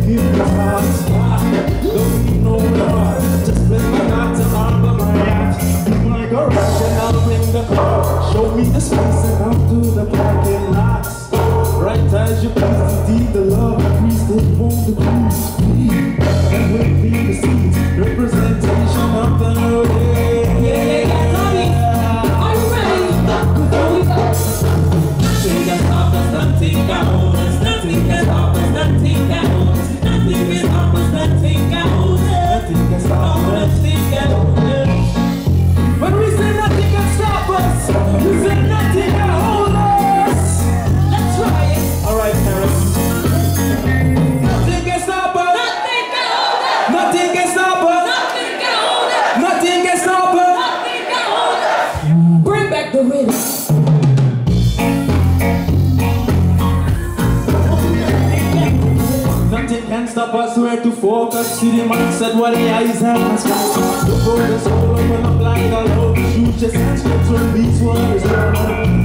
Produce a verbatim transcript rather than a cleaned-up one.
If the heart's fire, don't need no guard. Just let my heart to armor my heart. Be like a rush and I'll bring the car. Show me the space and I'll do the parking lots. Right as you please, indeed the love increase, they won't decrease. And we'll be the seeds, representation of the Lord. Yeah, yeah, yeah, Tommy, are you ready? Before we go. Nothing can stop us, nothing can hold us. Nothing can stop us, nothing can hold us. Nothing can stop us, nothing can hold us. Nothing can stop us, nothing can hold us. When we say nothing can stop us, we say nothing can hold us. Let's try it. All right, parents. Nothing can stop us. Nothing can hold us. Nothing can stop us. Nothing can hold us. Nothing can stop us. Nothing can hold us. Bring back the rhythm. Nothing can stop us, where to focus. See the man said what the eyes have us. Look over the soul, open up like a love. Shoot your sense, when these waters are